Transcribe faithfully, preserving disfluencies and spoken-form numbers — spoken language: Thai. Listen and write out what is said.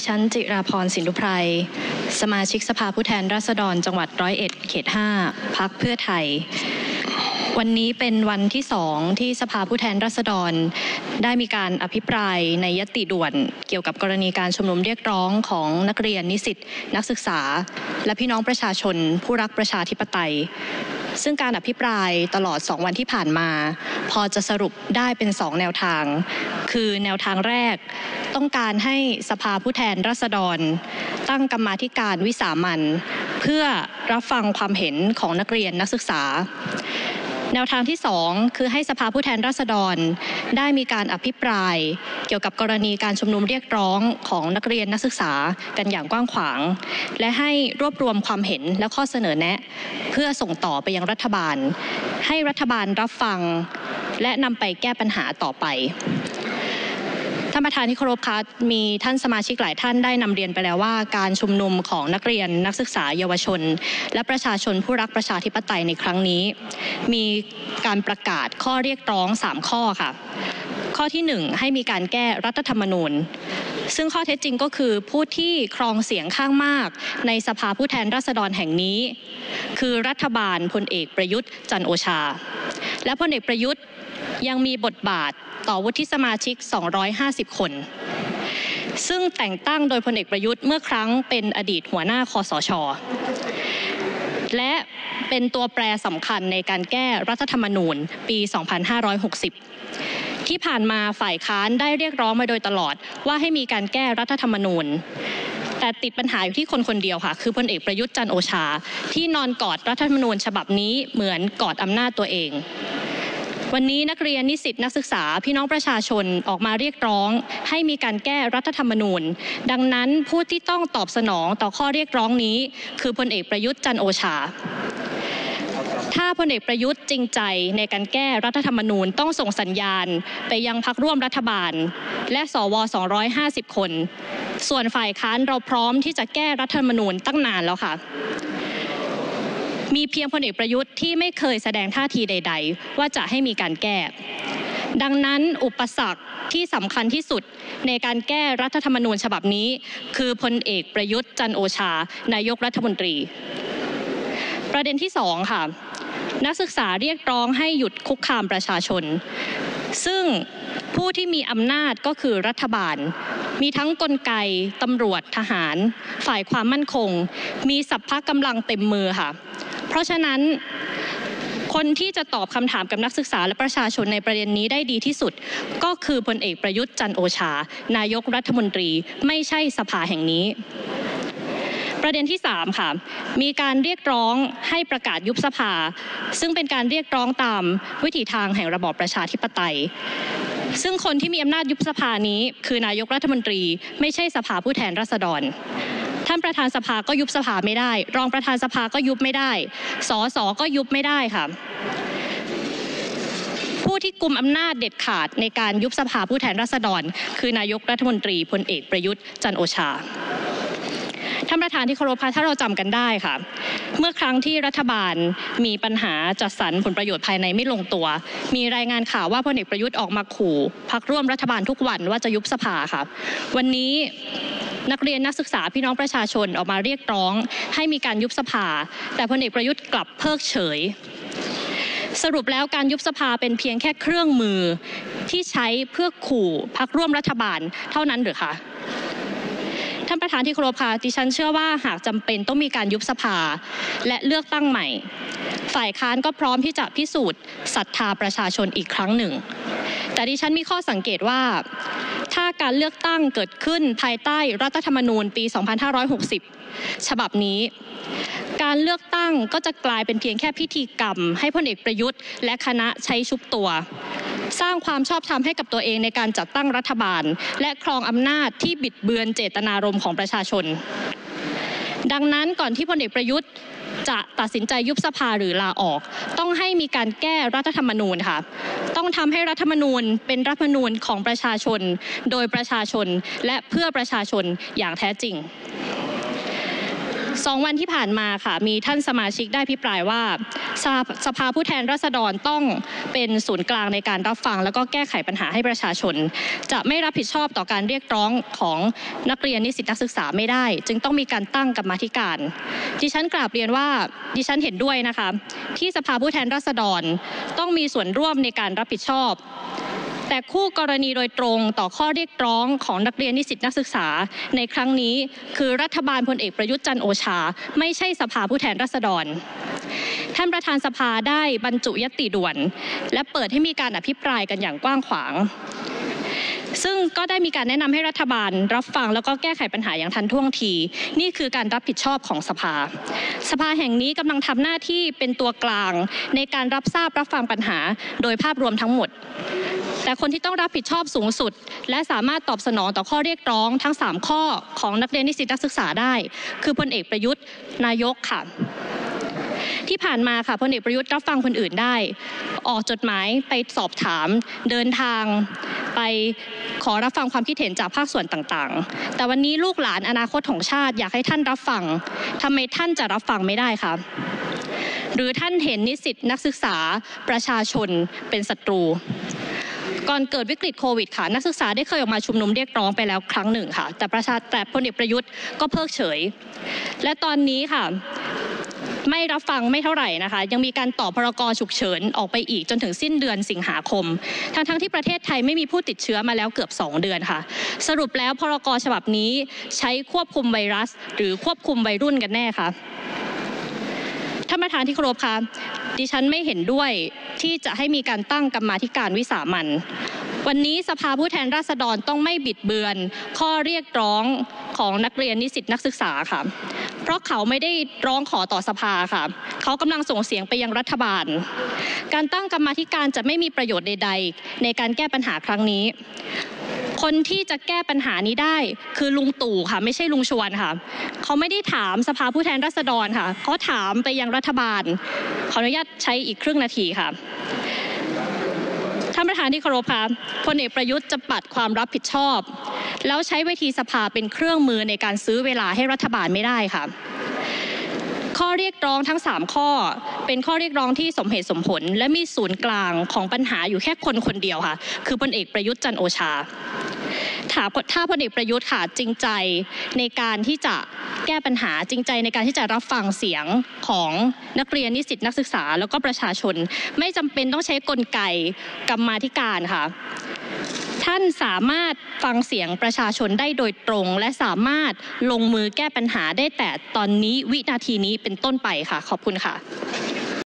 ฉันจิราพรสินธุไพรสมาชิกสภาผู้แทนราษฎรจังหวัดร้อยเอ็ดเขตห้าพรรคเพื่อไทยวันนี้เป็นวันที่สองที่สภาผู้แทนราษฎรได้มีการอภิปรายในญัตติด่วนเกี่ยวกับกรณีการชุมนุมเรียกร้องของนักเรียนนิสิตนักศึกษาและพี่น้องประชาชนผู้รักประชาธิปไตยซึ่งการอภิปรายตลอดสองวันที่ผ่านมาพอจะสรุปได้เป็นสองแนวทางคือแนวทางแรกต้องการให้สภาผู้แทนราษฎรตั้งกรรมาธิการวิสามัญเพื่อรับฟังความเห็นของนักเรียนนักศึกษาแนวทางที่สองคือให้สภาผู้แทนราษฎรได้มีการอภิปรายเกี่ยวกับกรณีการชุมนุมเรียกร้องของนักเรียนนักศึกษากันอย่างกว้างขวางและให้รวบรวมความเห็นและข้อเสนอแนะเพื่อส่งต่อไปยังรัฐบาลให้รัฐบาลรับฟังและนำไปแก้ปัญหาต่อไปท่านประธานที่เคารพคะมีท่านสมาชิกหลายท่านได้นำเรียนไปแล้วว่าการชุมนุมของนักเรียนนักศึกษาเยาวชนและประชาชนผู้รักประชาธิปไตยในครั้งนี้มีการประกาศข้อเรียกร้องสามข้อค่ะข้อที่หนึ่งให้มีการแก้รัฐธรรมนูญซึ่งข้อเท็จจริงก็คือผู้ที่ครองเสียงข้างมากในสภาผู้แทนราษฎรแห่งนี้คือรัฐบาลพลเอกประยุทธ์จันทร์โอชาและพลเอกประยุทธ์ยังมีบทบาทต่อวุฒิสมาชิกสองร้อยห้าสิบคนซึ่งแต่งตั้งโดยพลเอกประยุทธ์เมื่อครั้งเป็นอดีตหัวหน้าคสช.และเป็นตัวแปรสำคัญในการแก้รัฐธรรมนูญปีสองพันห้าร้อยหกสิบที่ผ่านมาฝ่ายค้านได้เรียกร้องมาโดยตลอดว่าให้มีการแก้รัฐธรรมนูญแต่ติดปัญหาอยู่ที่คนคนเดียวค่ะคือพลเอกประยุทธ์จันทร์โอชาที่นอนกอดรัฐธรรมนูญฉบับนี้เหมือนกอดอำนาจตัวเองวันนี้นักเรียนนิสิตนักศึกษาพี่น้องประชาชนออกมาเรียกร้องให้มีการแก้รัฐธรรมนูญดังนั้นผู้ที่ต้องตอบสนองต่อข้อเรียกร้องนี้คือพลเอกประยุทธ์จันทร์โอชาถ้าพลเอกประยุทธ์จริงใจในการแก้รัฐธรรมนูญต้องส่งสัญญาณไปยังพรรคร่วมรัฐบาลและสวสองร้อยห้าสิบคนส่วนฝ่ายค้านเราพร้อมที่จะแก้รัฐธรรมนูญตั้งนานแล้วค่ะมีเพียงพลเอกประยุทธ์ที่ไม่เคยแสดงท่าทีใดๆว่าจะให้มีการแก้ดังนั้นอุปสรรคที่สำคัญที่สุดในการแก้รัฐธรรมนูญฉบับนี้คือพลเอกประยุทธ์จันทร์โอชานายกรัฐมนตรีประเด็นที่สองค่ะนักศึกษาเรียกร้องให้หยุดคุกคามประชาชนซึ่งผู้ที่มีอำนาจก็คือรัฐบาลมีทั้งกลไกตำรวจทหารฝ่ายความมั่นคงมีสรรพกำลังเต็มมือค่ะเพราะฉะนั้นคนที่จะตอบคำถามกับนักศึกษาและประชาชนในประเด็นนี้ได้ดีที่สุดก็คือพลเอกประยุทธ์จันทร์โอชานายกรัฐมนตรีไม่ใช่สภาแห่งนี้ประเด็นที่สามค่ะมีการเรียกร้องให้ประกาศยุบสภาซึ่งเป็นการเรียกร้องตามวิถีทางแห่งระบอบประชาธิปไตยซึ่งคนที่มีอำนาจยุบสภานี้คือนายกรัฐมนตรีไม่ใช่สภาผู้แทนราษฎรท่านประธานสภาก็ยุบสภาไม่ได้รองประธานสภาก็ยุบไม่ได้สสก็ยุบไม่ได้ค่ะผู้ที่กุมอำนาจเด็ดขาดในการยุบสภาผู้แทนราษฎรคือนายกรัฐมนตรีพลเอกประยุทธ์จันทร์โอชาท่านประธานที่เคารพค่ะถ้าเราจำกันได้ค่ะเมื่อครั้งที่รัฐบาลมีปัญหาจัดสรรผลประโยชน์ภายในไม่ลงตัวมีรายงานข่าวว่าพลเอกประยุทธ์ออกมาขู่พรรคร่วมรัฐบาลทุกวันว่าจะยุบสภาค่ะวันนี้นักเรียนนักศึกษาพี่น้องประชาชนออกมาเรียกร้องให้มีการยุบสภาแต่พลเอกประยุทธ์กลับเพิกเฉยสรุปแล้วการยุบสภาเป็นเพียงแค่เครื่องมือที่ใช้เพื่อขู่พรรคร่วมรัฐบาลเท่านั้นหรือคะท่านประธานที่เคารพค่ะดิฉันเชื่อว่าหากจำเป็นต้องมีการยุบสภาและเลือกตั้งใหม่ฝ่ายค้านก็พร้อมที่จะพิสูจน์ศรัทธาประชาชนอีกครั้งหนึ่งแต่ดิฉันมีข้อสังเกตว่าถ้าการเลือกตั้งเกิดขึ้นภายใต้รัฐธรรมนูญปีสองพันห้าร้อยหกสิบฉบับนี้การเลือกตั้งก็จะกลายเป็นเพียงแค่พิธีกรรมให้พลเอกประยุทธ์และคณะใช้ชุบตัวสร้างความชอบธรรมให้กับตัวเองในการจัดตั้งรัฐบาลและครองอำนาจที่บิดเบือนเจตนารมณ์ของประชาชนดังนั้นก่อนที่พลเอกประยุทธ์จะตัดสินใจยุบสภาหรือลาออกต้องให้มีการแก้รัฐธรรมนูญค่ะต้องทำให้รัฐธรรมนูญเป็นรัฐธรรมนูญของประชาชนโดยประชาชนและเพื่อประชาชนอย่างแท้จริงสองวันที่ผ่านมาค่ะมีท่านสมาชิกได้พิปรายว่าสภาผู้แทนราษฎรต้องเป็นศูนย์กลางในการรับฟังแล้วก็แก้ไขปัญหาให้ประชาชนจะไม่รับผิดชอบต่อการเรียกร้องของนักเรียนนิสิตนักศึกษาไม่ได้จึงต้องมีการตั้งกรรมาธิการดิฉันกราบเรียนว่าดิฉันเห็นด้วยนะคะที่สภาผู้แทนราษฎรต้องมีส่วนร่วมในการรับผิดชอบแต่คู่กรณีโดยตรงต่อข้อเรียกร้องของนักเรียนนิสิตนักศึกษาในครั้งนี้คือรัฐบาลพลเอกประยุทธ์จันทร์โอชาไม่ใช่สภาผู้แทนราษฎรท่านประธานสภาได้บรรจุญัตติด่วนและเปิดให้มีการอภิปรายกันอย่างกว้างขวางซึ่งก็ได้มีการแนะนำให้รัฐบาลรับฟังแล้วก็แก้ไขปัญหาอย่างทันท่วงทีนี่คือการรับผิดชอบของสภาสภาแห่งนี้กำลังทำหน้าที่เป็นตัวกลางในการรับทราบรับฟังปัญหาโดยภาพรวมทั้งหมดแต่คนที่ต้องรับผิดชอบสูงสุดและสามารถตอบสนองต่อข้อเรียกร้องทั้งสามข้อของนักเรียนนิสิตนักศึกษาได้คือพลเอกประยุทธ์นายกค่ะที่ผ่านมาค่ะพลเอกประยุทธ์รับฟังคนอื่นได้ออกจดหมายไปสอบถามเดินทางไปขอรับฟังความคิดเห็นจากภาคส่วนต่างๆแต่วันนี้ลูกหลานอนาคตของชาติอยากให้ท่านรับฟังทำไมท่านจะรับฟังไม่ได้คะหรือท่านเห็นนิสิตนักศึกษาประชาชนเป็นศัตรูก่อนเกิดวิกฤตโควิดค่ะนักศึกษาได้เคยออกมาชุมนุมเรียกร้องไปแล้วครั้งหนึ่งค่ะแต่ประชาแต่พลเอกประยุทธ์ก็เพิกเฉยและตอนนี้ค่ะไม่รับฟังไม่เท่าไหร่นะคะยังมีการต่อพรกฉุกเฉินออกไปอีกจนถึงสิ้นเดือนสิงหาคมทั้งทั้งที่ประเทศไทยไม่มีผู้ติดเชื้อมาแล้วเกือบสองเดือนค่ะสรุปแล้วพรกฉบับนี้ใช้ควบคุมไวรัสหรือควบคุมวัยรุ่นกันแน่คะท่านประธานที่เคารพคะดิฉันไม่เห็นด้วยที่จะให้มีการตั้งกรรมาธิการวิสามัญวันนี้สภาผู้แทนราษฎรต้องไม่บิดเบือนข้อเรียกร้องของนักเรียนนิสิตนักศึกษาค่ะเพราะเขาไม่ได้ร้องขอต่อสภาค่ะเขากำลังส่งเสียงไปยังรัฐบาลการตั้งกรรมาธิการจะไม่มีประโยชน์ใดๆในการแก้ปัญหาครั้งนี้คนที่จะแก้ปัญหานี้ได้คือลุงตู่ค่ะไม่ใช่ลุงชวนค่ะเขาไม่ได้ถามสภาผู้แทนราษฎรค่ะเขาถามไปยังรัฐบาลขออนุญาตใช้อีกครึ่งนาทีค่ะท่านประธานที่เคารพค่ะพลเอกประยุทธ์จะปัดความรับผิดชอบแล้วใช้เวทีสภาเป็นเครื่องมือในการซื้อเวลาให้รัฐบาลไม่ได้ค่ะข้อเรียกร้องทั้งสามข้อเป็นข้อเรียกร้องที่สมเหตุสมผลและมีศูนย์กลางของปัญหาอยู่แค่คนคนเดียวค่ะคือพลเอกประยุทธ์จันทร์โอชาถ้าถ้าพลเอกประยุทธ์ค่ะจริงใจในการที่จะแก้ปัญหาจริงใจในการที่จะรับฟังเสียงของนักเรียนนิสิตนักศึกษาแล้วก็ประชาชนไม่จำเป็นต้องใช้กลไกกรรมาธิการค่ะท่านสามารถฟังเสียงประชาชนได้โดยตรงและสามารถลงมือแก้ปัญหาได้แต่ตอนนี้วินาทีนี้เป็นต้นไปค่ะขอบคุณค่ะ